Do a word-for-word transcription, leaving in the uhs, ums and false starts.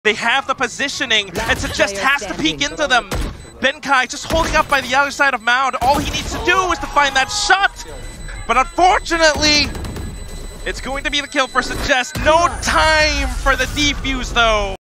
They have the positioning, and Suggest has to peek into them. Benkai just holding up by the other side of Mound. All he needs to do is to find that shot. But unfortunately, it's going to be the kill for Suggest. No time for the defuse though.